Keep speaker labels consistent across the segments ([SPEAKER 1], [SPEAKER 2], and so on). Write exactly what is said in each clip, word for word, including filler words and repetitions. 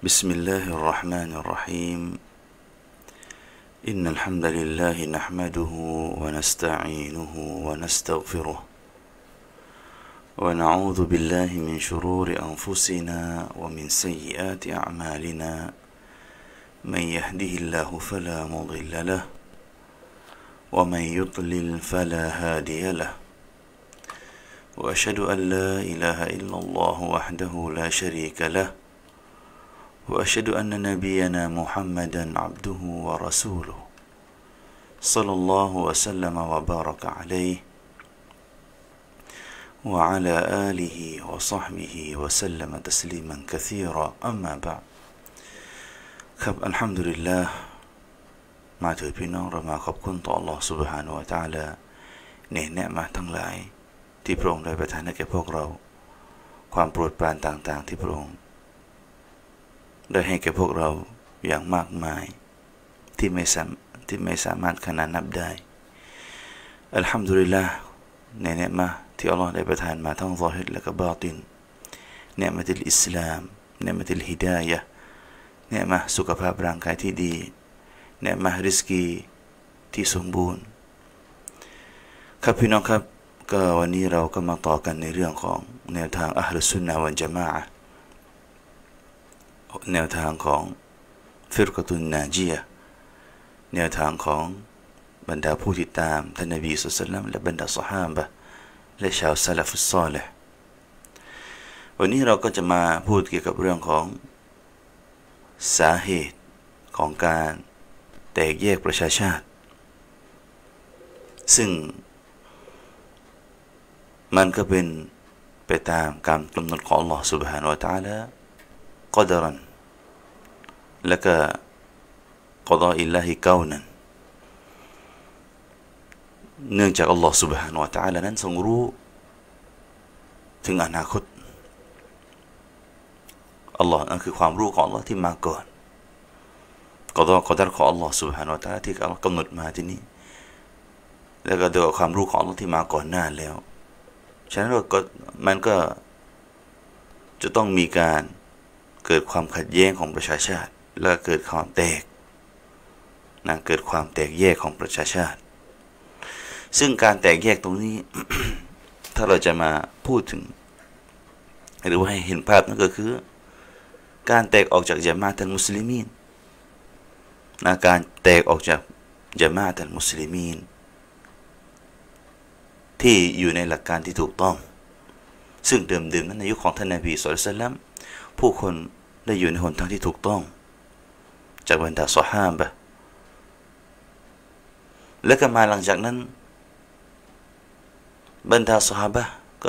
[SPEAKER 1] بسم الله الرحمن الرحيم إن الحمد لله نحمده ونستعينه ونستغفره ونعوذ بالله من شرور أنفسنا ومن سيئات أعمالنا من يهده الله فلا مضل له ومن يضلل فلا هادي له وأشهد أن لا إله إلا الله وحده لا شريك له وأشهد أن نبينا محمدا عبده ورسوله صلى الله وسلم وبارك عليه وعلى آله وصحبه وسلم تسليما كثيرا أما بعد ครับอัลฮัมดุลิลลาห์มาถึงพี่น้องเรามาขอบคุณต่อ Allah سبحانه และ تعالى ในเนืหมาทั้งหลายที่พระองค์ได้ประทานให้แก่พวกเราความโปรดปรานต่างๆที่พระองค์ได้ให้แก่พวกเราอย่างมากมายที่ไม่สามที่ไม่สามารถขนานนับได้อัลฮัมดุลิลลาห์ในเนืหมาที่อัลลอฮ์ได้ประทานมาทั้งซอฮิรและก็บาตินเนืหมะตุลอิสลามเนืหมะตุลฮิดายะห์เนืหมะสุขภาพร่างกายที่ดีเนืหมะริสกีที่สมบูรณ์ครับพี่น้องครับก็วันนี้เราก็มาต่อกันในเรื่องของแนวทางอะห์ลุสซุนนะฮ์วัลญะมาอะห์แนวทางของฟิรกะตุนนาจียะห์แนวทางของบรรดาผู้ติดตามท่านนบีศ็อลลัลลอฮุอะลัยฮิวะซัลลัมและบรรดาซอฮาบะห์และชาวซะลัฟุศศอลิห์วันนี้เราก็จะมาพูดเกี่ยวกับเรื่องของสาเหตุของการแตกแยกประชาชาติซึ่งมันก็เป็นไปตามการกำหนดของ Allah سبحانه และ تعالى กอดรันและก็กอฎออิลลาฮิกาวนันเนื่องจาก Allah سبحانه และ تعالى นั้นทรงรู้ถึงอนาคต Allah นั่นคือความรู้ของ Allah ที่มาก่อนกอฎอกอดัรของ Allah سبحانه และ تعالى ที่ Allah กำหนดมาที่นี้แล้วก็ด้วยความรู้ของ Allah ที่มาก่อนหน้าแล้วฉะนั้นก็มันก็จะต้องมีการเกิดความขัดแย้งของประชาชาติและเกิดความแตกนะเกิดความแตกแยกของประชาชาติซึ่งการแตกแยกตรงนี้ ถ้าเราจะมาพูดถึงหรือว่าให้เห็นภาพนั่นก็คือการแตกออกจากญะมาอะห์มุสลิมีนนะการแตกออกจากญะมาอะห์มุสลิมีนที่อยู่ในหลักการที่ถูกต้องซึ่งเดิมๆนั้นในยุคของท่านนบีศ็อลลัลลอฮุอะลัยฮิวะซัลลัมผู้คนได้อยู่ในหนทางที่ถูกต้องจากบรรดาซอฮาบะห์และก็มาหลังจากนั้นบรรดาซอฮาบะห์ก็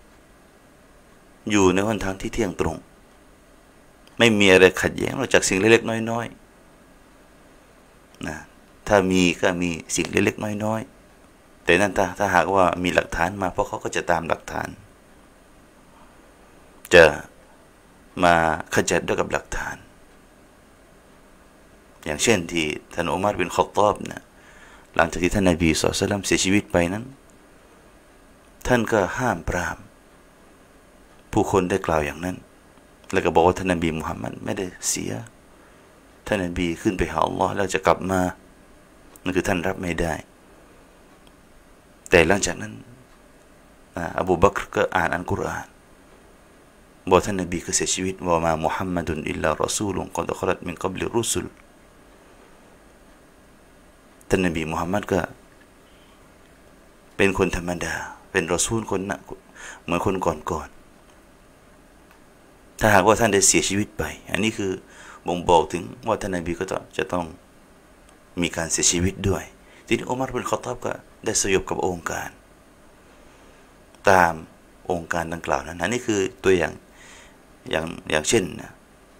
[SPEAKER 1] อยู่ในหนทางที่เที่ยงตรงไม่มีอะไรขัดแย้งนอกจากสิ่งเล็กๆน้อยๆนะถ้ามีก็มีสิ่งเล็กๆน้อยๆแต่นั่นถ้าถ้าหากว่ามีหลักฐานมาเพราะเขาก็จะตามหลักฐานจะมาขจัดด้วยกับหลักฐานอย่างเช่นที่ท่านอุมัรบินค็อฏฏอบนะหลังจากที่ท่านนบีศ็อลลัลลอฮุอะลัยฮิวะซัลลัมเสียชีวิตไปนั้นท่านก็ห้ามปรามผู้คนได้กล่าวอย่างนั้นแล้วก็บอกว่าท่านนบีมุฮัมมัดไม่ได้เสียท่านนบีขึ้นไปหาอัลลอฮ์แล้วจะกลับมานั่นคือท่านรับไม่ได้แต่หลังจากนั้นอบูบักรก็อ่านอัลกุรอานบอกท่านนบีก็เสียชีวิตว่ามามุฮัมมัดุนอิลลารอซูลุนกอดคอลัตมินกับลิรุสุลท่านนบีมุฮัมมัดก็เป็นคนธรรมดาเป็นรอซูลคนนะเหมือนคนก่อนๆถ้าหากว่าท่านได้เสียชีวิตไปอันนี้คือบ่งบอกถึงว่าท่านนบีก็จะต้องมีการเสียชีวิตด้วยทีนี้อุมัรบินค็อฏฏอบก็ได้สยบกับองค์การตามองค์การดังกล่าวนั้นอันนี้คือตัวอย่างอย่างอย่างเช่นนะ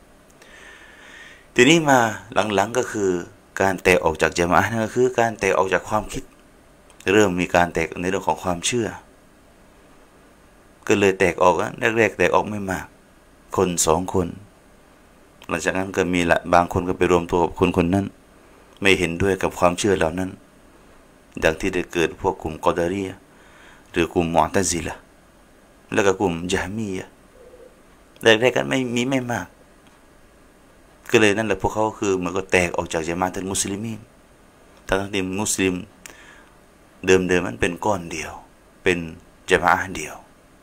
[SPEAKER 1] ทีนี้มาหลังๆก็คือการแตกออกจากญะมาอะห์นั่นก็คือการแตกออกจากความคิดเริ่มมีการแตกในเรื่องของความเชื่อก็เลยแตกออกนะแรกๆแตกออกไม่มากคนสองคนหลังจากนั้นก็มีละบางคนก็ไปรวมตัวกับคนคนนั้นไม่เห็นด้วยกับความเชื่อเหล่านั้นดังที่ได้เกิดพวกกลุ่มกอดารียะห์หรือกลุ่มมุอ์ตะซิละห์แล้วก็กลุ่มญะฮ์มียะห์แรกๆกันไม่มีไม่มากก็เลยนั่นแหละพวกเขาคือมันก็แตกออกจากญะมาอะตุลมุสลิมีนทั้งที่มุสลิมเดิมๆมันเป็นก้อนเดียวเป็นญะมาอะห์เดียว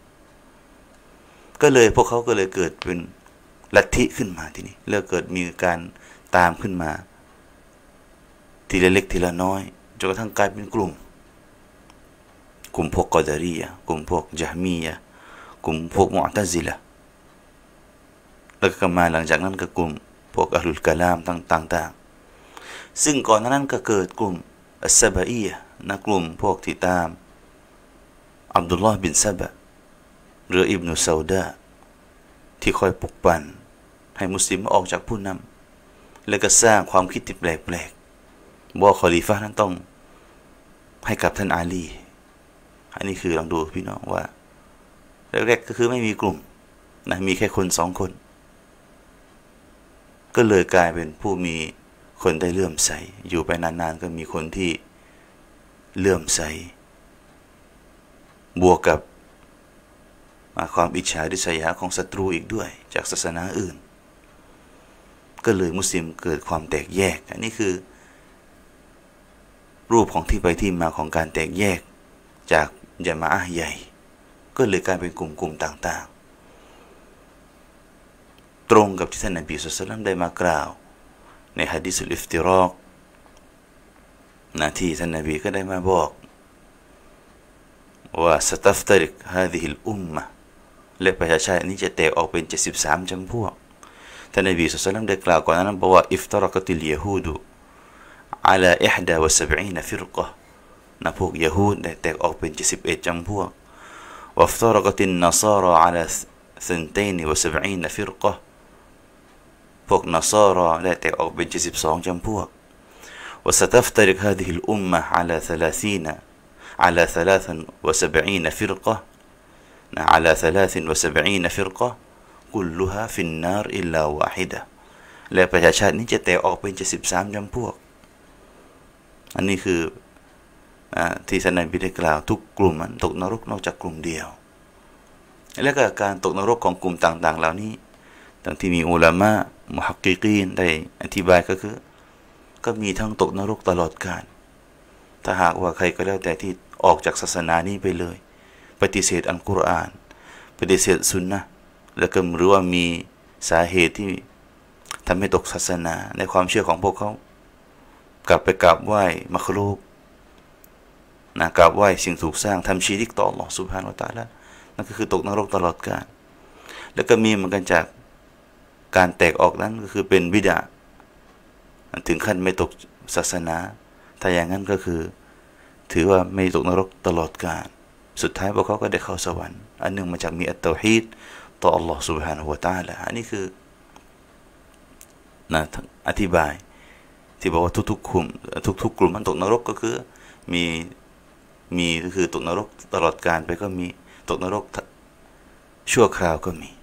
[SPEAKER 1] ก็เลยพวกเขาก็เลยเกิดเป็นลัทธิขึ้นมาทีนี้แล้วเกิดมีการตามขึ้นมาทีละเล็กทีละน้อยจนกระทั่งกลายเป็นกลุ่มกลุ่มพวกกอดารียะห์กลุ่มพวกญะฮ์มียะห์กลุ่มพวกมุอ์ตะซิละห์แล้วก็มาหลังจากนั้นก็กลุ่มพวกอะห์ลุลกะลามต่างๆซึ่งก่อนนั้นก็เกิดกลุ่มอัสซะบะอียะห์นะกลุ่มพวกที่ตามอับดุลลอฮ์บินซะบะหรืออิบนุซาวดาที่คอยปลุกปั่นให้มุสลิมออกจากผู้นำแล้วก็สร้างความคิดที่แปลกๆว่าคอลิฟะห์นั้นต้องให้กับท่านอาลีอันนี้คือลองดูพี่น้องว่าแรกๆก็คือไม่มีกลุ่มนะมีแค่คนสองคนก็เลยกลายเป็นผู้มีคนได้เลื่อมใสอยู่ไปนานๆก็มีคนที่เลื่อมใสบวกกับความอิจฉาริษยาของศัตรูอีกด้วยจากศาสนาอื่นก็เลยมุสลิมเกิดความแตกแยกอันนี้คือรูปของที่ไปที่มาของการแตกแยกจากญะมาอะห์ใหญ่ก็เลยกลายเป็นกลุ่มๆต่างๆตรงกับที่ท่านนบีศ็อลลัลลอฮุอะลัยฮิวะซัลลัมได้มากล่าวในหะดีษอุลอิฟติรอกนะที่ท่านนบีก็ได้มาบอกว่าสตัฟตริกฮาซิฮิลอุมมะห์และประชาชาตินี้จะแตกออกเป็นเจ็ดสิบสามจำพวกท่านนบีศ็อลลัลลอฮุอะลัยฮิวะซัลลัมได้กล่าวก่อนนั้นบอกว่าอิฟตารกะติลยะฮูดุอะลาอิห์ดาวัสซะบอีนฟิรกะห์นะพวกยะฮูดได้แตกออกเป็นเจ็ดสิบเอ็ดจำพวกวะอิฟตารกะตินนศาราอะลาซินตัยนวะซะบอีนฟิรกะห์พวกนศาราได้แตกออกเป็นเจ็ดสิบสองจำพวกวะซะตัฟตริกฮาซิฮิลอุมมะห์อะลาثلاثينอะลาثلاث وسبعينฟิรกะห์นะอะลาثلاث وسبعينฟิรกะห์กุลลุฮาฟินนารอิลลาวาฮิดะห์และประชาชาตินี้จะแตกออกเป็นเจ็ดสิบสามจำพวกอันนี้คือที่ท่านนบีได้กล่าวทุกกลุ่มมันตกนรกนอกจากกลุ่มเดียวและก็การตกนรกของกลุ่มต่างๆเหล่านี้ทั้งที่มีอุลามะมุฮักกิกีนได้อธิบายก็คือก็มีทั้งตกนรกตลอดกาลถ้าหากว่าใครก็แล้วแต่ที่ออกจากศาสนานี้ไปเลยปฏิเสธอัลกุรอานปฏิเสธสุนนะห์แล้วก็หรือว่ามีสาเหตุที่ทำให้ตกศาสนาในความเชื่อของพวกเขากลับไปกราบไหว้มัคลูกนะกราบไหว้สิ่งถูกสร้างทำชีริกต่ออัลเลาะห์ซุบฮานะฮูวะตะอาลานั่นก็คือตกนรกตลอดกาลแล้วก็มีเหมือนกันจากการแตกออกนั้นก็คือเป็นบิดอะห์ถึงขั้นไม่ตกศาสนาถ้าอย่างนั้นก็คือถือว่าไม่ตกนรกตลอดกาลสุดท้ายพวกเขาก็ได้เข้าสวรรค์อันนึงมาจากมีอัตเตาฮีดต่ออัลเลาะห์ซุบฮานะฮูวะตะอาลาอันนี้คือนะอธิบายที่บอกว่าทุกๆกลุ่มทุกๆกลุ่มมันตกนรกก็คือมีมีก็คือตกนรกตลอดกาลไปก็มีตกนรกชั่วคราวก็มี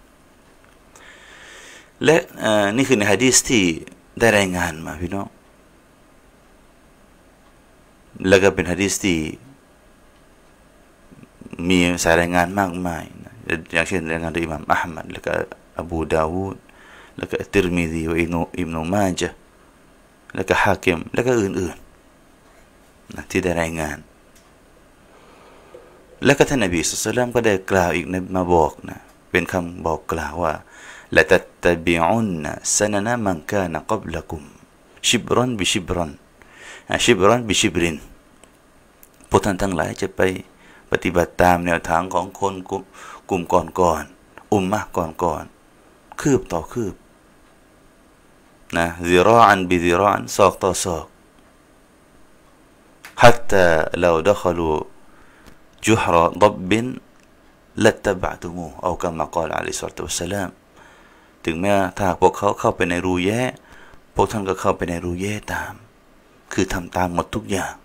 [SPEAKER 1] และนี่คือในหะดีษที่ได้รายงานมาพี่น้องแล้วก็เป็นหะดีษที่มีสายรายงานมากมายอย่างเช่นรายงานโดยอิหม่ามอะห์มัดแล้วก็อบูดาวูดแล้วก็ติรมิซีและอิบนุอิบนุมาญะห์แล้วก็ฮากิมแล้วก็อื่นๆนะที่ได้รายงานแล้วก็ท่านนบีศ็อลลัลลอฮุอะลัยฮิวะซัลลัมก็ได้กล่าวอีกมาบอกนะเป็นคำบอกกล่าวว่าละตัตตะบิอุนซะนะนะมันกานะกับละกุมชิบรันบิชิบรันชิบรันบิชิบรินพวกท่านทั้งหลายจะไปปฏิบัติตามแนวทางของคนกลุ่มก่อนๆอุมมะห์ก่อนๆคืบต่อคืบนะซิราอันบิซิราอันซอกต่อซอก حتى لو دخلوا جحر ضب لاتبعتموه أو كما قال عليه الصلاة والسلام ถึงแม้ถ้าพวกเขาเข้าไปในรูแย้พวกท่านก็เข้าไปในรูแย้ตามคือทำตามหมดทุกอย่าง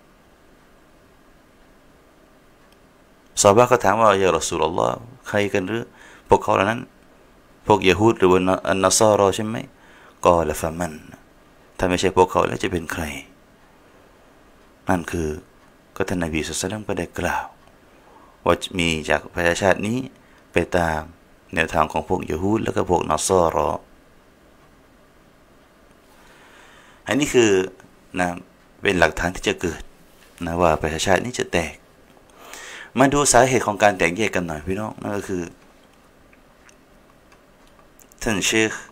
[SPEAKER 1] ซอฮาบะห์ก็ถามว่ายารอซูลุลลอฮ์ใครกันหรือพวกเขาเหล่านั้นพวกยะฮูดหรือว่าอันนศารอใช่ไหมกอละฟะมันถ้าไม่ใช่พวกเขาแล้วจะเป็นใครนั่นคือก็ท่านนบีศ็อลลัลลอฮุอะลัยฮิวะซัลลัมก็ได้กล่าวว่ามีจากประชาชาตินี้ไปตามแนวทางของพวกยะฮูดแล้วก็พวกนศารออันนี้คือนะเป็นหลักฐานที่จะเกิดนะว่าประชาชาตินี้จะแตกมาดูสาเหตุของการแตกแยกกันหน่อยพี่น้องนั่นก็คือท่านเชค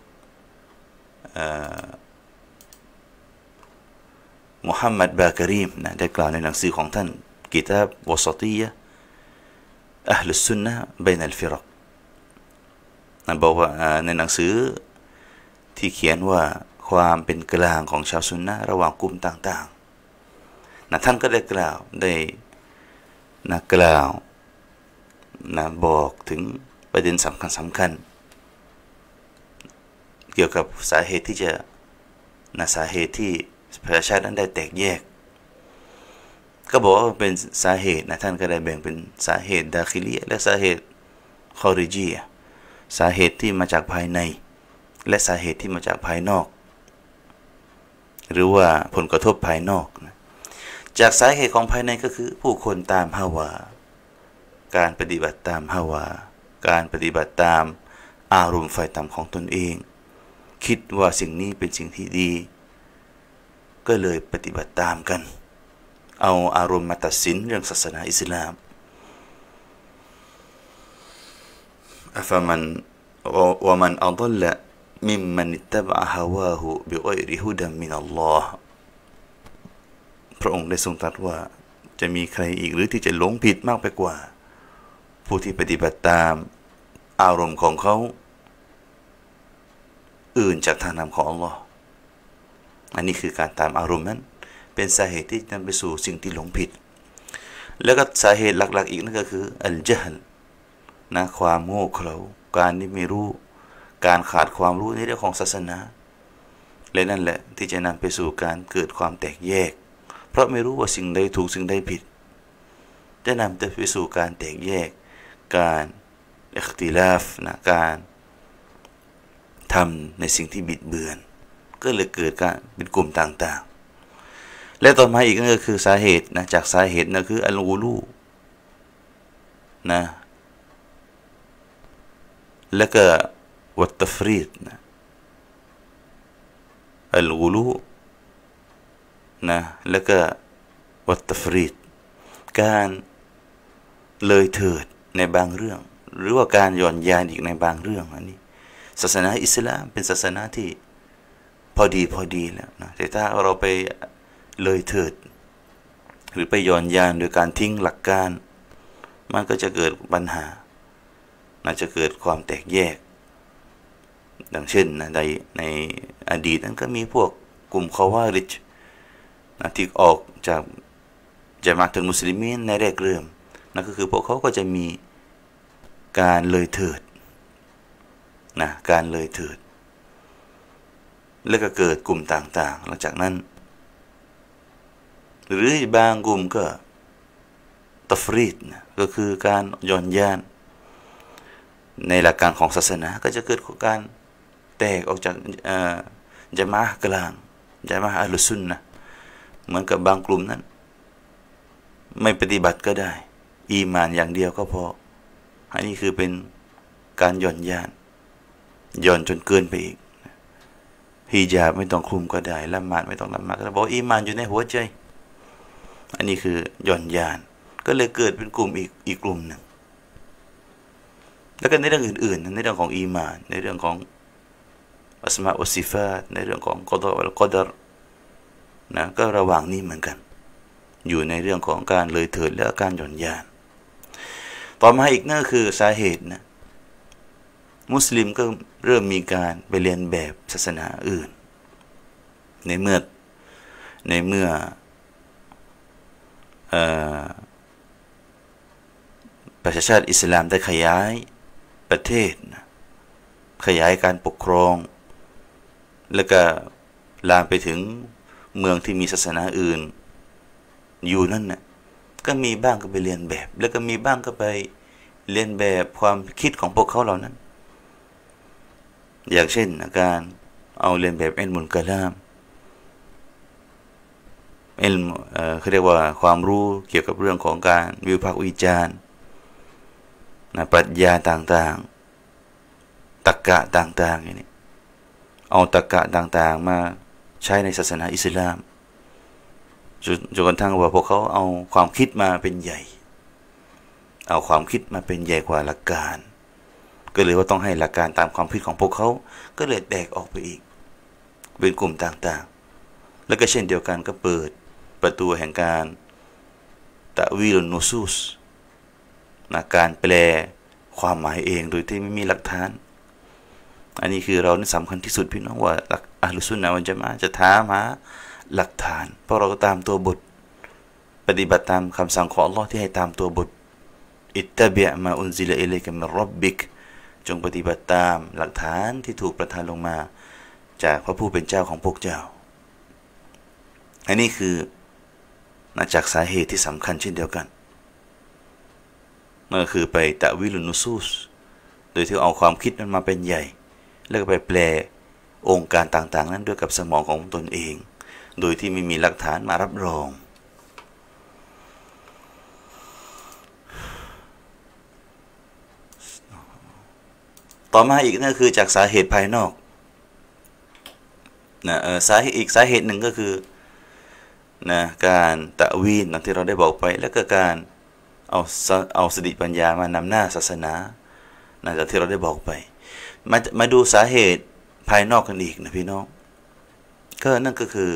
[SPEAKER 1] มุฮัมมัดบากรีมนะได้กล่าวในหนังสือของท่านกิตาบวสตียะอัลลุสซุนนะห์บัยนัลฟิรักนะบอกว่าในหนังสือที่เขียนว่าความเป็นกลางของชาวซุนนะห์ระหว่างกลุ่มต่างๆนะท่านก็ได้กล่าวได้นะกล่าวนะบอกถึงประเด็นสำคัญสำคัญเกี่ยวกับสาเหตุที่จะนะสาเหตุที่ประชาชาตินั้นได้แตกแยกก็บอกว่าเป็นสาเหตุนะท่านก็ได้แบ่งเป็นสาเหตุดาคิลีและสาเหตุคอริจีสาเหตุที่มาจากภายในและสาเหตุที่มาจากภายนอกหรือว่าผลกระทบภายนอกนะจากสาเหตุของภายในก็คือผู้คนตามฮาวาการปฏิบัติตามฮาวาการปฏิบัติตามอารมณ์ไฟต่ำของตนเองคิดว่าสิ่งนี้เป็นสิ่งที่ดีก็เลยปฏิบัติตามกันเอาอารมณ์มาตัดสินเรื่องศาสนาอิสลามอัฟมันวะมันอัฎลมิมมันอิตตะบะฮาวาฮูบิฆอยริฮุดัมมินัลลอฮ์พระองค์ได้ทรงตรัสว่าจะมีใครอีกหรือที่จะหลงผิดมากไปกว่าผู้ที่ปฏิบัติตามอารมณ์ของเขาอื่นจากทางนำของอัลลอฮ์อันนี้คือการตามอารมณ์นั้นเป็นสาเหตุที่นำไปสู่สิ่งที่หลงผิดแล้วก็สาเหตุหลักๆอีกนั่นก็คืออัลญะฮลนะความโง่เขลาการที่ไม่รู้การขาดความรู้ในเรื่องของศาสนาและนั่นแหละที่จะนำไปสู่การเกิดความแตกแยกเพราะไม่รู้ว่าสิ่งใดถูกสิ่งใดผิดจะนำไปสู่การแตกแยกการอิคติลาฟนะการทำในสิ่งที่บิดเบือนก็เลยเกิดการเป็นกลุ่มต่างๆและต่อมาอีกนั่นก็คือสาเหตุนะจากสาเหตุนั่นคืออัลกูลูนะแล้วก็วัตตฟรีดนะอัลกูลูนะแล้วก็วัตตฟรีดการเลยเถิดในบางเรื่องหรือว่าการหย่อนยานอีกในบางเรื่องอันนี้ศาสนาอิสลามเป็นศาสนาที่พอดีพอดีแล้วนะแต่ถ้าเราไปเลยเถิดหรือไปหย่อนยานโดยการทิ้งหลักการมันก็จะเกิดปัญหาน่าจะเกิดความแตกแยกดังเช่นนะในในอดีตนั้นก็มีพวกกลุ่มคอวาริจนะที่ออกจากญะมาอะตุลมุสลิมีนในแรกเริ่มนั่นก็คือพวกเขาก็จะมีการเลยเถิดนะการเลยเถิดแล้วก็เกิดกลุ่มต่างๆหลังจากนั้นหรือบางกลุ่มก็ตัฟรีดนะก็คือการหย่อนยานในหลักการของศาสนาก็จะเกิดการแตกออกจากญะมาอะห์กลางญะมาอะห์อัลลุสซุนนะห์เหมือนกับบางกลุ่มนั้นไม่ปฏิบัติก็ได้อีหม่านอย่างเดียวก็พออันนี้คือเป็นการหย่อนยานหย่อนจนเกินไปอีกฮิญาบไม่ต้องคลุมก็ได้ละหมาดไม่ต้องละหมาดก็ได้บอกอีหม่านอยู่ในหัวใจอันนี้คือหย่อนยานก็เลยเกิดเป็นกลุ่มอีกอีกกลุ่มหนึ่งแล้วก็ในเรื่องอื่นๆในเรื่องของอีหม่านในเรื่องของอัสมาอุซิฟาตในเรื่องของกอฎอวัลกอดรนะก็ระหว่างนี้เหมือนกันอยู่ในเรื่องของการเลยเถิดและการหย่อนยานต่อมาอีกนั่นคือสาเหตุนะมุสลิมก็เริ่มมีการไปเรียนแบบศาสนาอื่นในเมื่อในเมื่อเอ่อประชาชาติอิสลามได้ขยายประเทศนะขยายการปกครองแล้วก็ลามไปถึงเมืองที่มีศาสนาอื่นอยู่นั่นนะก็มีบ้างก็ไปเรียนแบบแล้วก็มีบ้างก็ไปเรียนแบบความคิดของพวกเขาเหล่านั้นอย่างเช่นการเอาเรียนแบบอิลมุลกะลามอิลมเอ่อเขาเรียกว่าความรู้เกี่ยวกับเรื่องของการวิพากษ์วิจารณ์นะปรัชญาต่างๆตรรกะต่างๆอย่างนี้เอาตรรกะต่างๆมาใช้ในศาสนาอิสลามจนจนกระทั่งว่าพวกเขาเอาความคิดมาเป็นใหญ่เอาความคิดมาเป็นใหญ่กว่าหลักการก็เลยว่าต้องให้หลักการตามความคิดของพวกเขาก็เลยแตกออกไปอีกเป็นกลุ่มต่างๆแล้วก็เช่นเดียวกันก็เปิดประตูแห่งการตะวีลุนนูซูสนะการแปลความหมายเองโดยที่ไม่มีหลักฐานอันนี้คือเรานี่สำคัญที่สุดพี่น้องว่าอัลลุซุนนะฮ์วัลญะมาอะห์จะถามหาหลักฐานเพราะเราก็ตามตัวบทปฏิบัติตามคำสั่งของอัลลอฮ์ที่ให้ตามตัวบทอิตตะบิอ์มาอุนซิลอิลัยกะมินร็อบบิกจงปฏิบัติตามหลักฐานที่ถูกประทานลงมาจากพระผู้เป็นเจ้าของพวกเจ้าอันนี้คือมาจากสาเหตุที่สำคัญเช่นเดียวกันนั่นก็คือไปตะวิลุนุซูสโดยที่เอาความคิดนั้นมาเป็นใหญ่แล้วก็ไปแปลองค์การต่างๆนั้นด้วยกับสมองของตนเองโดยที่ไม่มีหลักฐานมารับรองต่อมาอีกนั่นคือจากสาเหตุภายนอกนะเออสาเหตุอีกสาเหตุหนึ่งก็คือนะการตะวีนอย่างที่เราได้บอกไปแล้วก็การเอาเอาสติปัญญามานำหน้าศาสนานะจากที่เราได้บอกไปมามาดูสาเหตุภายนอกกันอีกนะพี่น้องก็นั่นก็คือ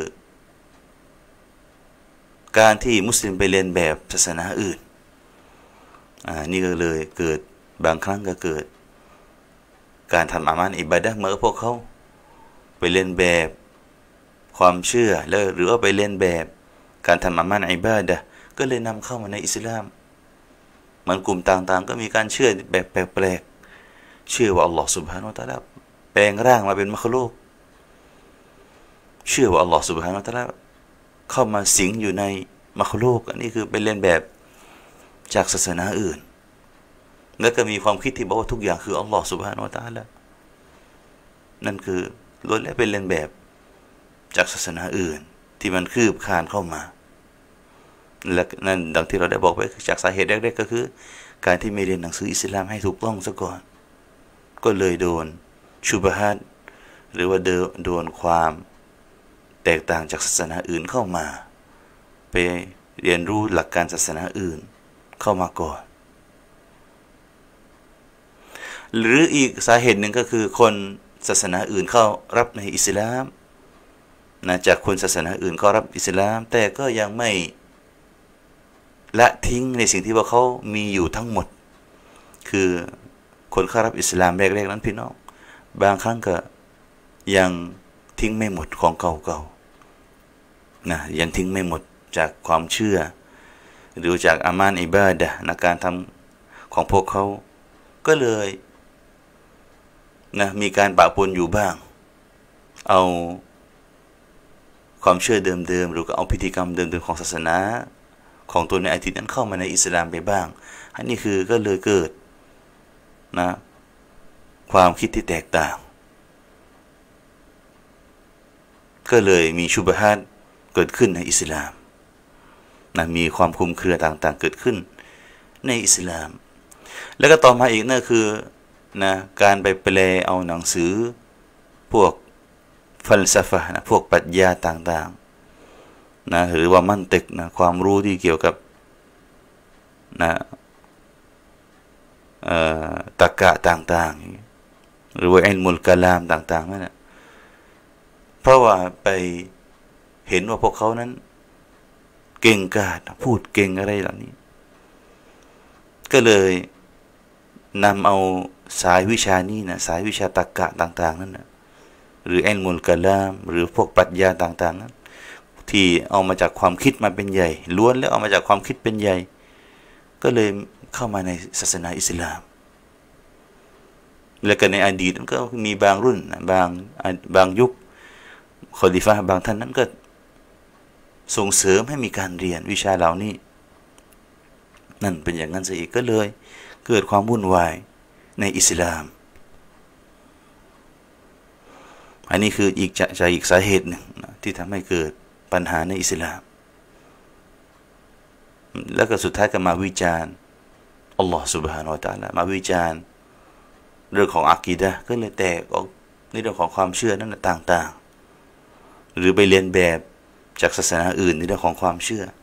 [SPEAKER 1] การที่มุสลิมไปเรียนแบบศาสนาอื่นอ่านี่ก็เลยเกิดบางครั้งก็เกิดการทำอามัลอิบาดะห์เมื่อพวกเขาไปเรียนแบบความเชื่อแล้วหรือว่าไปเรียนแบบการทำอามัลอิบาดะห์ก็เลยนำเข้ามาในอิสลามมันกลุ่มต่างๆก็มีการเชื่อแบบแปลกๆเชื่อว่าอัลลอฮฺซุบฮานะฮูวะตะอาลาแปลงร่างมาเป็นมัคลุกเชื่อว่าอัลลอฮฺซุบฮานะฮูวะตะอาลาเข้ามาสิงอยู่ในมัคลุกอันนี้คือเป็นเรียนแบบจากศาสนาอื่นแล้วก็มีความคิดที่บอกว่าทุกอย่างคืออัลลอฮฺซุบฮานะฮูวะตะอาลานั่นคือล้วนแล้วเป็นเรียนแบบจากศาสนาอื่นที่มันคืบคลานเข้ามาและนั่นดังที่เราได้บอกไปจากสาเหตุแรกๆก็คือการที่ไม่เรียนหนังสืออิสลามให้ถูกต้องซะก่อนก็เลยโดนชุบฮะห์หรือว่าโดนความแตกต่างจากศาสนาอื่นเข้ามาไปเรียนรู้หลักการศาสนาอื่นเข้ามาก่อนหรืออีกสาเหตุหนึ่งก็คือคนศาสนาอื่นเข้ารับในอิสลามนะจากคนศาสนาอื่นเข้ารับอิสลามแต่ก็ยังไม่ละทิ้งในสิ่งที่ว่าเขามีอยู่ทั้งหมดคือคนเข้ารับอิสลามแรกๆนั้นพี่น้องบางครั้งก็ยังทิ้งไม่หมดของเก่าๆนะยังทิ้งไม่หมดจากความเชื่อหรือจากอามัลอิบาดะห์ในการทำของพวกเขาก็เลยนะมีการปะปนอยู่บ้างเอาความเชื่อเดิมๆหรือก็เอาพิธีกรรมเดิมๆของศาสนาของตัวในอดีตนั้นเข้ามาในอิสลามไปบ้างอันนี้คือก็เลยเกิดนะความคิดที่แตกต่างก็เลยมีชุบฮะห์เกิดขึ้นในอิสลามนะมีความคลุมเครือต่างๆเกิดขึ้นในอิสลามแล้วก็ต่อมาอีกนั่นคือนะการไปแปลเอาหนังสือพวกฟัลซะฟะห์นะพวกปรัชญาต่างๆนะหรือว่ามันติกนะความรู้ที่เกี่ยวกับนะเอ่อตรรกะต่างๆหรือว่าอิลมุลกะลามต่างๆนั่นนะเพราะว่าไปเห็นว่าพวกเขานั้นเก่งกาจพูดเก่งอะไรเหล่านี้ก็เลยนำเอาสายวิชานี้นะสายวิชาตรรกะต่างๆนั่นนะหรืออิลมุลกะลามหรือพวกปรัชญาต่างๆนั้นที่เอามาจากความคิดมาเป็นใหญ่ล้วนแล้วเอามาจากความคิดเป็นใหญ่ก็เลยเข้ามาในศาสนาอิสลามแล้วก็ในอดีตก็มีบางรุ่นบางบางยุคคอลิฟะห์บางท่านนั้นก็ส่งเสริมให้มีการเรียนวิชาเหล่านี้นั่นเป็นอย่างนั้นซะอีกก็เลยเกิดความวุ่นวายในอิสลามอันนี้คืออีกจากอีกสาเหตุหนึ่งที่ทำให้เกิดปัญหาในอิสลามแล้วก็สุดท้ายก็มาวิจารณ์อัลลอฮฺ سبحانه และ تعالى มาวิจารณ์เรื่องของอะกีดะห์ก็เลยแตกออกในเรื่องของความเชื่อนั่นต่างหรือไปเรียนแบบจากศาสนาอื่นในเรื่องของความเชื่อ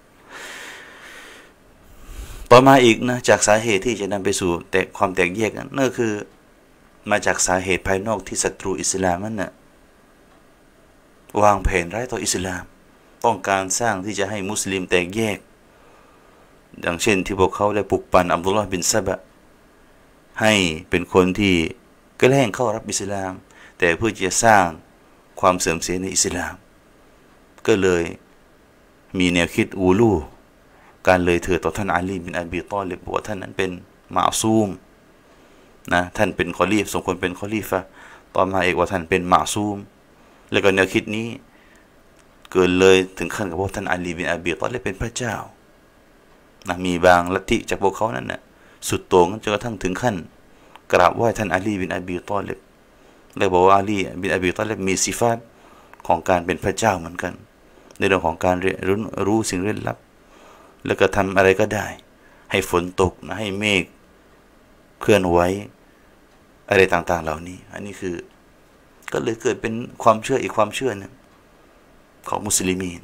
[SPEAKER 1] ต่อมาอีกนะจากสาเหตุที่จะนำไปสู่แตกความแตกแยกนั่นก็คือมาจากสาเหตุภายนอกที่ศัตรูอิสลามนั่นนะวางแผนร้ายต่ออิสลามต้องการสร้างที่จะให้มุสลิมแตกแยกดังเช่นที่พวกเขาได้ปลุกปั่นอับดุลลอฮ์บินซะบะให้เป็นคนที่แกล้งเข้ารับอิสลามแต่เพื่อจะสร้างความเสื่อมเสียในอิสลามก็เลยมีแนวคิดอูลูการเลยเถิดต่อท่านอาลีบินอบีฏอลิบว่าท่านนั้นเป็นมะซูมนะท่านเป็นคอลีฟสมควรเป็นคอลีฟะต่อมาเอกว่าท่านเป็นมะซูมแล้วก็แนวคิดนี้เกิดเลยถึงขั้นกับว่าท่านอาลีบินอบีฏอลิบเป็นพระเจ้านะมีบางลัทธิจากพวกเขานั้นนะสุดโต่งจนกระทั่งถึงขั้นกราบไหว้ท่านอาลีบินอบีฏอลิบและบอกว่าอาลีบินอบีฏอลิบมีสิฟาตของการเป็นพระเจ้าเหมือนกันในเรื่องของการรู้รู้สิ่งเร้นลับแล้วก็ทำอะไรก็ได้ให้ฝนตกนะให้เมฆเคลื่อนไหวอะไรต่างๆเหล่านี้อันนี้คือก็เลยเกิดเป็นความเชื่ออีกความเชื่อหนึ่งของมุสลิมีน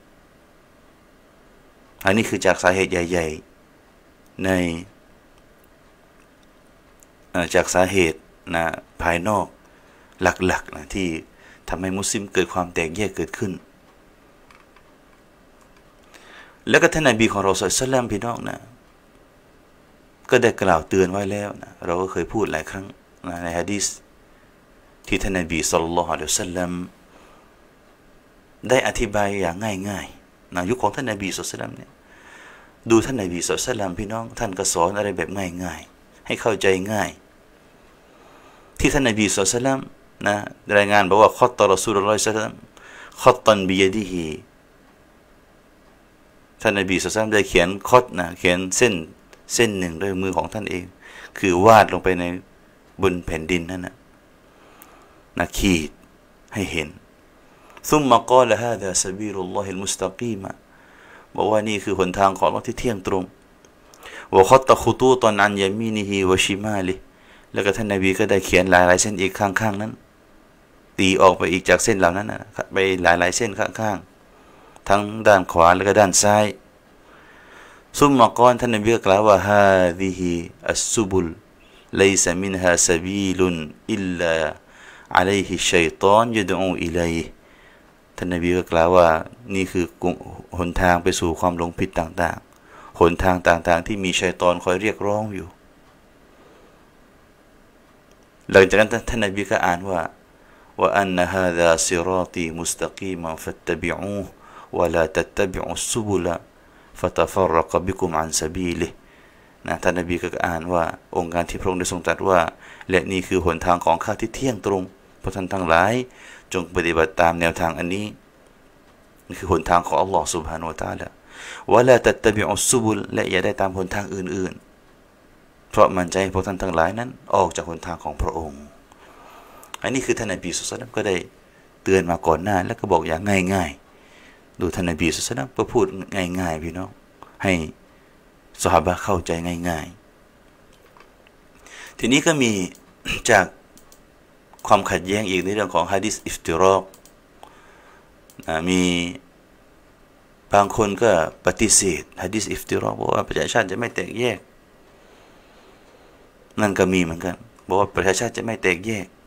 [SPEAKER 1] อันนี้คือจากสาเหตุใหญ่ๆในจากสาเหตุนะภายนอกหลักๆนะที่ทำให้มุสลิมเกิดความแตกแยกเกิดขึ้นแล้วก็ท่านนบีของเราศ็อลลัลลอฮุอะลัยฮิวะซัลลัมพี่น้องนะก็ได้กล่าวเตือนไว้แล้วนะเราก็เคยพูดหลายครั้งนะในหะดีษที่ท่านนบีศ็อลลัลลอฮุอะลัยฮิวะซัลลัมได้อธิบายอย่างง่ายๆนะยุคของท่านนบีศ็อลลัลลอฮุอะลัยฮิวะซัลลัมเนี่ยดูท่านนบีศ็อลลัลลอฮุอะลัยฮิวะซัลลัมพี่น้องท่านก็สอนอะไรแบบง่ายๆให้เข้าใจง่ายที่ท่านนบีศ็อลลัลลอฮุอะลัยฮิวะซัลลัมนะรายงานบอกว่าค็อตตะรอซูลุลลอฮิศ็อลลัลลอฮุอะลัยฮิวะซัลลัมค็อตตันบิยะดิฮิท่านนบีศ็อลลัลลอฮุอะลัยฮิวะซัลลัมได้เขียนคอตนะเขียนเส้นเส้นหนึ่งด้วยมือของท่านเองคือวาดลงไปในบนแผ่นดินนั่นนะนะขีดให้เห็นซุมมะกอละฮาซาซะบีลุลลอฮิลมุสตะกีมะบอกว่านี่คือหนทางของอัลเลาะห์ที่เที่ยงตรงวะค็อตตะคุตูตันอันยะมีนิฮิวะชิมาลิแล้วก็ท่านนบีก็ได้เขียนหลายๆเส้นอีกข้างๆนั้นตีออกไปอีกจากเส้นเหล่านั้นนะไปหลายๆเส้นข้างๆทั้งด้านขวาแล้วก็ด้านซ้ายซุมมะกอลท่านนบีกล่าวว่าฮาซิฮิอัสซุบุลไลซะมินฮาซะบีลุนอิลลาอะลัยฮิชัยฏอนยะดูอิลัยท่านนบีก็กล่าวว่านี่คือหนทางไปสู่ความหลงผิดต่างๆหนทางต่างๆที่มีชัยฏอนคอยเรียกร้องอยู่หลังจากนั้นท่านนบีก็อ่านว่าว่าอันนะฮาซาซิรอตีมุสตะกีมันฟัตตะบิอูฮ์วะลาตัตตะบิอุสซุบุลฟะตะฟัรรกบิกุมอันซะบีลินะท่านนบีก็อ่านว่าองค์การที่พระองค์ได้ทรงตรัสว่าและนี่คือหนทางของข้าที่เที่ยงตรงเพราะท่านทั้งหลายจงปฏิบัติตามแนวทางอันนี้นี่คือหนทางของอัลลอฮ์ซุบฮานะฮูวะตะอาลาวะลาตัตตะบิอุสซุบุลและอย่าได้ตามหนทางอื่นๆเพราะมันใจพวกท่านทั้งหลายนั้นออกจากหนทางของพระองค์อันนี้คือท่านนบีศ็อลลัลลอฮุอะลัยฮิวะซัลลัมก็ได้เตือนมาก่อนหน้าแล้วก็บอกอย่างง่ายๆดูท่านนบีศ็อลลัลลอฮุอะลัยฮิวะซัลลัมก็พูดง่ายๆพี่น้องให้ซอฮาบะห์เข้าใจง่ายๆทีนี้ก็มีจากความขัดแย้งอีกในเรื่องของหะดีษอิฟติรอกนะมีบางคนก็ปฏิเสธหะดีษอิฟติรอกว่าประชาชาติจะไม่แตกแยกนั่นก็มีเหมือนกันบอกว่าประชาชาติจะไม่แตกแยก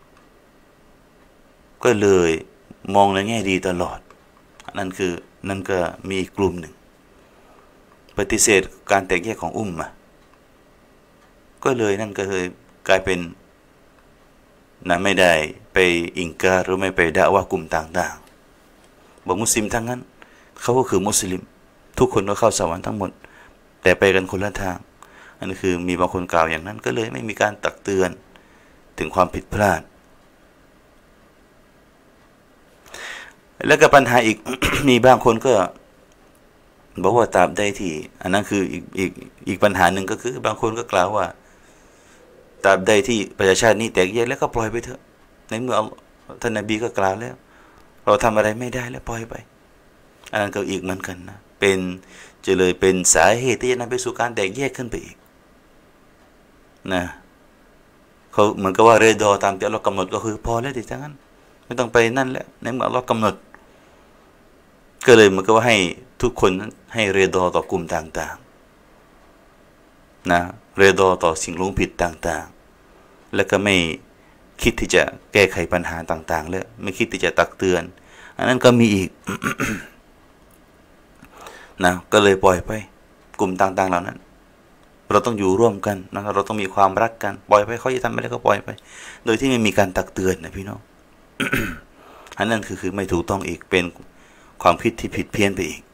[SPEAKER 1] ก็เลยมองในแง่ดีตลอดนั่นคือนั่นก็มีกลุ่มหนึ่งปฏิเสธการแตกแยกของอุมมะก็เลยนั่นก็เลยกลายเป็นนะไม่ได้ไปอิงการหรือไม่ไปด่าว่ากลุ่มต่างๆบอกมุสลิมทั้งนั้นเขาก็คือมุสลิมทุกคนก็เข้าสวรรค์ทั้งหมดแต่ไปกันคนละทางอันนี้คือมีบางคนกล่าวอย่างนั้นก็เลยไม่มีการตักเตือนถึงความผิดพลาดแล้วก็ปัญหาอีก มีบางคนก็บอกว่าตราบใดที่อันนั้นคืออีกอีกอีกปัญหาหนึ่งก็คือบางคนก็กล่าวว่าตราบใดที่ประชาชาตินี้แตกแยกแล้วก็ปล่อยไปเถอะในเมื่อท่านนบีก็กล่าวแล้วเราทำอะไรไม่ได้แล้วปล่อยไปอันนั้นก็อีกเหมือนกันนะเป็นจะเลยเป็นสาเหตุที่จะนำไปสู่การแตกแยกขึ้นไปอีกนะเขาเหมือนกับว่าเรดอตามที่อัลเลาะห์กำหนดก็คือพอแล้วดิทั้งนั้นไม่ต้องไปนั่นแหละในเมื่ออัลเลาะห์กำหนดก็เลยมันก็ว่าให้ทุกคนให้เรดอต่อกลุ่มต่างๆนะเรดอต่อสิ่งหลงผิดต่างๆแล้วก็ไม่คิดที่จะแก้ไขปัญหาต่างๆแล้วไม่คิดที่จะตักเตือนอันนั้นก็มีอีก นะก็เลยปล่อยไปกลุ่มต่างๆเหล่านั้นเราต้องอยู่ร่วมกันนะเราต้องมีความรักกันปล่อยไปเขาจะทำอะไรก็ปล่อยไปโดยที่ไม่มีการตักเตือนนะพี่น้อง อันนั้นคือคือไม่ถูกต้องอีกเป็นความคิดที่ผิดเพี้ยนไปอีก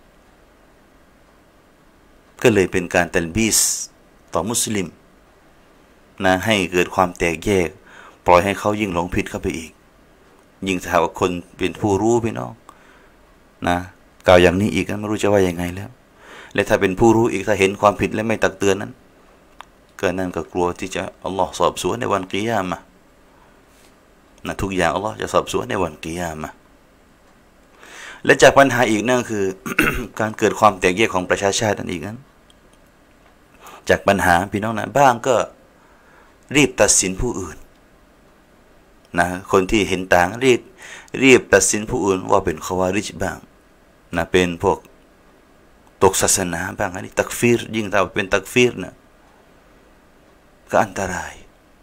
[SPEAKER 1] ก็เลยเป็นการตัลบีสต่อมุสลิมนะให้เกิดความแตกแยกปล่อยให้เขายิ่งหลงผิดเข้าไปอีกยิ่งถ้าว่าคนเป็นผู้รู้พี่น้องนะกล่าวอย่างนี้อีกไม่รู้จะว่ายังไงแล้วและถ้าเป็นผู้รู้อีกถ้าเห็นความผิดและไม่ตักเตือนนั้นก็นั่นก็กลัวที่จะอัลลอฮ์สอบสวนในวันกิยามะห์นะทุกอย่างอัลลอฮ์จะสอบสวนในวันกิยามะห์และจากปัญหาอีกนั่นคือ การเกิดความแตกแยกของประชาชาตินั่นอีกนั้นจากปัญหาพี่น้องนะบ้างก็รีบตัดสินผู้อื่นนะคนที่เห็นต่างรีบรีบตัดสินผู้อื่นว่าเป็นคอวาริจบ้างนะเป็นพวกตกศาสนาบ้างอันนี้ตักฟีรยิ่งถ้าเป็นตักฟีรนะก็อันตราย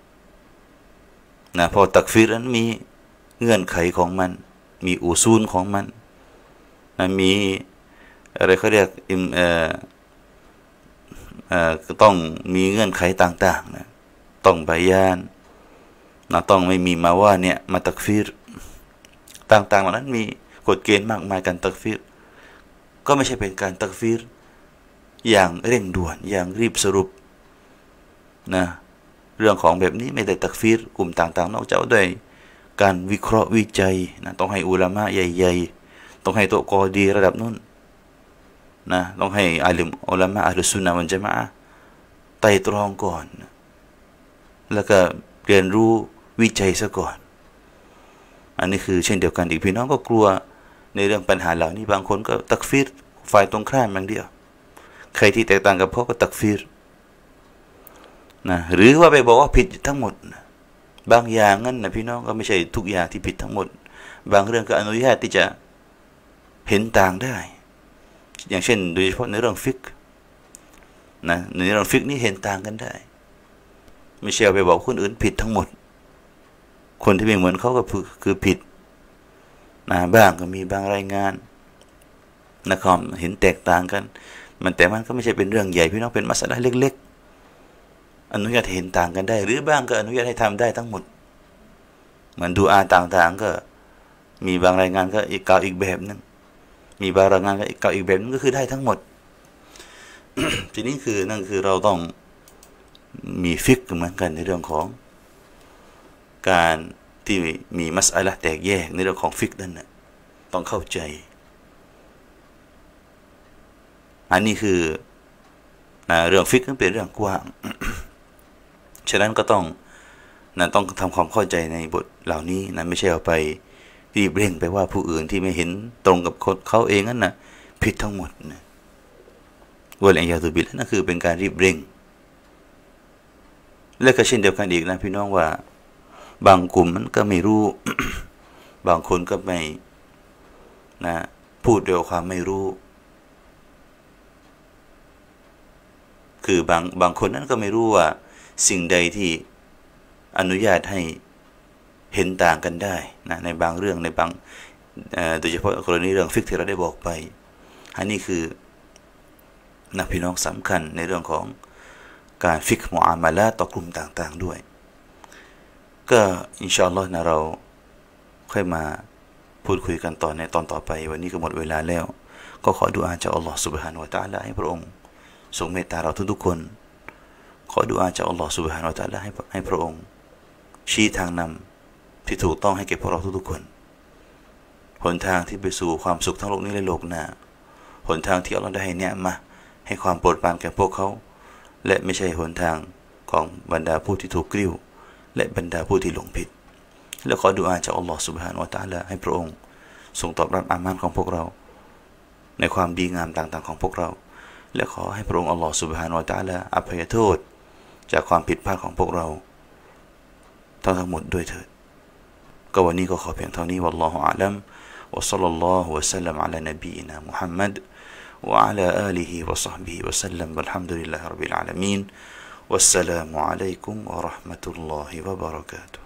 [SPEAKER 1] นะเพราะตักฟีรนั้นมีเงื่อนไขของมันมีอุซูลของมันนะมีอะไรเขาเรียกอิมเอ่อเอ่อต้องมีเงื่อนไขต่างๆนะต้องบายานนะต้องไม่มีมาว่าเนี่ยมาตักฟีรต่างๆเหล่านั้นมีกฎเกณฑ์มากมายการตักฟีรก็ไม่ใช่เป็นการตักฟีรอย่างเร่งด่วนอย่างรีบสรุปนะเรื่องของแบบนี้ไม่ได้ตักฟีรกลุ่มต่างๆนอกจากด้วยการวิเคราะห์วิจัยนะต้องให้อุลามะใหญ่ๆต้องให้โตกอดีระดับนู้นนะต้องให้อาลิมอุลามะอัลซุนนะฮ์วัลญะมาอะฮ์ไต่ตรองก่อนแล้วก็เรียนรู้วิจัยซะก่อนอันนี้คือเช่นเดียวกันอีกพี่น้องก็กลัวในเรื่องปัญหาเหล่านี้บางคนก็ตักฟีรฝ่ายตรงข้ามอย่างเดียวใครที่แตกต่างกับเขาก็ตักฟีรนะหรือว่าไปบอกว่าผิดทั้งหมดนะบางอย่างนั้นนะพี่น้องก็ไม่ใช่ทุกอย่างที่ผิดทั้งหมดบางเรื่องก็อนุญาตที่จะเห็นต่างได้อย่างเช่นโดยเฉพาะในเรื่องฟิกนะในเรื่องฟิกนี้เห็นต่างกันได้ไม่ใช่ไปบอกคนอื่นผิดทั้งหมดคนที่ไม่เหมือนเขาก็คือผิดนะบ้างก็มีบางรายงานนะครับเห็นแตกต่างกันมันแต่มันก็ไม่ใช่เป็นเรื่องใหญ่พี่น้องเป็นมัสละห์เล็กๆอนุญาตเห็นต่างกันได้หรือบ้างก็อนุญาตให้ทำได้ทั้งหมดเหมือนดูอาต่างๆก็มีบางรายงานก็อีกกล่าวอีกแบบนึงมีบางรายงานก็อีกกล่าวอีกแบบนึงก็คือได้ทั้งหมด ทีนี้คือนั่นคือเราต้องมีฟิกเหมือนกันในเรื่องของการที่มีมัสอะละห์แตกแยกในเรื่องของฟิกนั่นนะต้องเข้าใจอันนี้คือนะเรื่องฟิกนั้นเป็นเรื่องกว้าง ฉะนั้นก็ต้องนะต้องทำความเข้าใจในบทเหล่านี้นะไม่ใช่เอาไปรีบเร่งไปว่าผู้อื่นที่ไม่เห็นตรงกับคนเขาเองนั่นนะผิดทั้งหมดนะวะลัยยาตุบิลนั่นคือเป็นการรีบเร่งและก็เช่นเดียวกันอีกนะพี่น้องว่าบางกลุ่มมันก็ไม่รู้ บางคนก็ไม่นะพูดด้วยความไม่รู้คือบางบางคนนั้นก็ไม่รู้ว่าสิ่งใดที่อนุญาตให้เห็นต่างกันได้นะในบางเรื่องในบางโดยเฉพาะกรณีเรื่องฟิกที่เราได้บอกไปอันนี้คือนะพี่น้องสำคัญในเรื่องของการฟิกมุอามาละห์ต่อกลุ่มต่างๆด้วยก็อินชาอัลลอฮ์นะเราค่อยมาพูดคุยกันต่อในตอนต่อไปวันนี้ก็หมดเวลาแล้วก็ขอดุอาจากอัลลอฮ์ سبحانه และ تعالى ให้พระองค์ทรงเมตตาเราทุกๆคนขอดุอาจากอัลลอฮ์ سبحانه และ تعالى ให้ให้พระองค์ชี้ทางนำที่ถูกต้องให้แก่พวกเราทุกๆคนหนทางที่ไปสู่ความสุขทั้งโลกนี้และโลกหน้าหนทางที่อัลลอฮ์ได้ให้เนี่ยมาให้ความโปรดปรานแก่พวกเขาและไม่ใช่หนทางของบรรดาผู้ที่ถูกกริ้วและบรรดาผู้ที่หลงผิดและขอดุอาจากอัลลอฮ์ سبحانه และ تعالى ให้พระองค์ทรงตอบรับอามันของพวกเราในความดีงามต่างๆของพวกเราและขอให้พระองค์อัลลอฮ์ سبحانه และ تعالى อภัยโทษจากความผิดพลาดของพวกเราทั้งทั้งหมดด้วยเถิดก็วันนี้ก็ขอเพียงเท่านี้วัลลอฮุอาลัม وصلى الله وسلم على نبينا محمد وعلى آله وصحبه وسلم والحمد لله رب العالمين والسلام عليكم ورحمة الله وبركاته